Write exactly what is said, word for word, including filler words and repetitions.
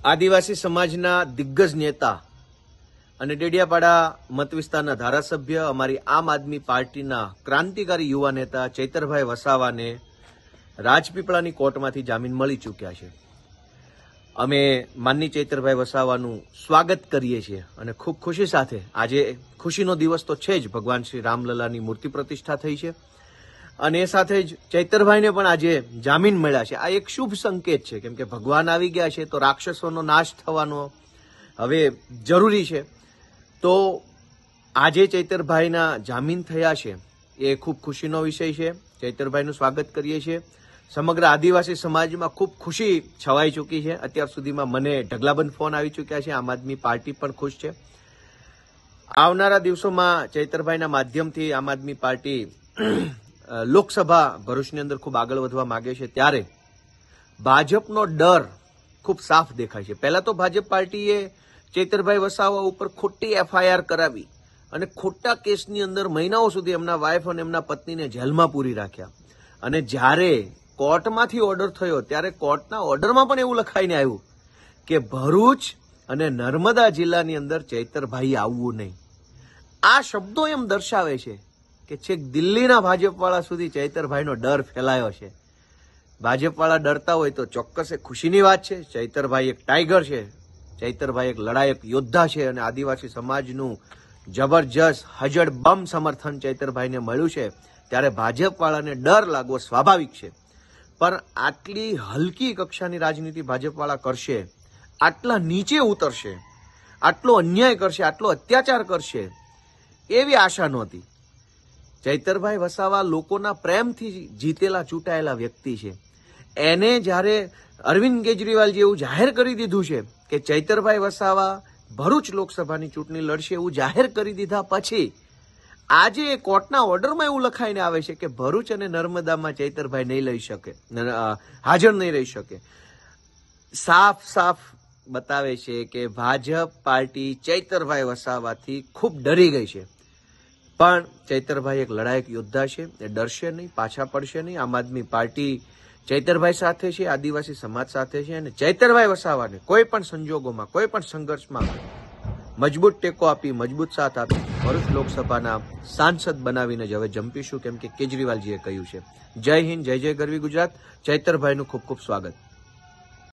આદિવાસી સમાજના દિગ્ગજ નેતા અને ડેડિયાપાડા મત વિસ્તારના ધારાસભ્ય અમારી આમ આદમી પાર્ટીના ક્રાંતિકારી યુવા નેતા ચૈતરભાઈ વસાવાને રાજપીપળાની કોર્ટમાંથી જામીન મળી ચૂક્યા છે। અમે માનની ચૈતરભાઈ વસાવાનું સ્વાગત કરીએ છીએ અને ખૂબ ખુશી સાથે આજે ખુશીનો દિવસ તો છે જ, ભગવાન શ્રી રામલલાની મૂર્તિ પ્રતિષ્ઠા થઈ છે અને એ સાથે જ ચૈતરભાઈને પણ આજે જામીન મળ્યા છે। આ એક શુભ સંકેત છે, કેમ કે ભગવાન આવી ગયા છે તો રાક્ષસોનો નાશ થવાનો હવે જરૂરી છે। તો આજે ચૈતરભાઈના જામીન થયા છે એ ખૂબ ખુશીનો વિષય છે। ચૈતરભાઈનું સ્વાગત કરીએ છીએ। સમગ્ર આદિવાસી સમાજમાં ખૂબ ખુશી છવાઈ ચૂકી છે। અત્યાર સુધીમાં મને ઢગલાબંધ ફોન આવી ચૂક્યા છે। આમ આદમી પાર્ટી પણ ખુશ છે। આવનારા દિવસોમાં ચૈતરભાઈના માધ્યમથી આમ આદમી પાર્ટી લોકસભા ભરૂચની અંદર ખૂબ આગળ વધવા માંગે છે, ત્યારે ભાજપનો ડર ખૂબ સાફ દેખાય છે। પહેલા તો ભાજપ પાર્ટીએ ચૈતરભાઈ વસાવા ઉપર ખોટી એફઆઈઆર કરાવી અને ખોટા કેસની અંદર મહિનાઓ સુધી એમના વાઇફ અને એમના પત્નીને જેલમાં પૂરી રાખ્યા અને જ્યારે કોર્ટમાંથી ઓર્ડર થયો ત્યારે કોર્ટના ઓર્ડરમાં પણ એવું લખાઈને આવ્યું કે ભરૂચ અને નર્મદા જિલ્લાની અંદર ચૈતરભાઈ આવવું નહીં। આ શબ્દો એમ દર્શાવે છે કે છેક દિલ્હીના ભાજપવાળા સુધી ચૈતરભાઈનો ડર ફેલાયો છે। ભાજપવાળા ડરતા હોય તો ચોક્કસ એ ખુશીની વાત છે। ચૈતરભાઈ એક ટાઈગર છે, ચૈતરભાઈ એક લડાયક યોદ્ધા છે અને આદિવાસી સમાજનું જબરજસ્ત હજડ બમ સમર્થન ચૈતરભાઈને મળ્યું છે, ત્યારે ભાજપવાળાને ડર લાગવો સ્વાભાવિક છે। પણ આટલી હલકી કક્ષાની રાજનીતિ ભાજપવાળા કરશે, આટલા નીચે ઉતરશે, આટલો અન્યાય કરશે, આટલો અત્યાચાર કરશે એવી આશા નહોતી। ચૈતરભાઈ વસાવા લોકોના પ્રેમથી જીતેલા ચૂંટાયેલા વ્યક્તિ છે। એને જ્યારે અરવિંદ કેજરીવાલ જેવું જાહેર કરી દીધું છે કે ચૈતરભાઈ વસાવા ભરૂચ લોકસભાની ચૂંટણી લડશે એવું જાહેર કરી દીધા પછી આજે કોર્ટના ઓર્ડરમાં એવું લખાઈને આવે છે કે ભરૂચ અને નર્મદામાં ચૈતરભાઈ નહીં લઈ શકે, હાજર નહીં રહી શકે। સાફ સાફ બતાવે છે કે ભાજપ પાર્ટી ચૈતરભાઈ વસાવાથી ખૂબ ડરી ગઈ છે। પણ ચૈતરભાઈ એક લડાયક યોદ્ધા છે, એ ડરશે નહીં, પાછા પડશે નહીં। આમ આદમી પાર્ટી ચૈતરભાઈ સાથે છે, આદિવાસી સમાજ સાથે છે અને ચૈતરભાઈ વસાવાને કોઈ પણ સંજોગોમાં, કોઈ પણ સંઘર્ષમાં મજબૂત ટેકો આપી, મજબૂત સાથ આપી ભરૂચ લોકસભાના સાંસદ બનાવીને જ હવે જંપીશું, કેમ કે કેજરીવાલજીએ કહ્યું છે। જય હિન્દ, જય જય ગરવી ગુજરાત। ચૈતરભાઈનું ખૂબ ખૂબ સ્વાગત।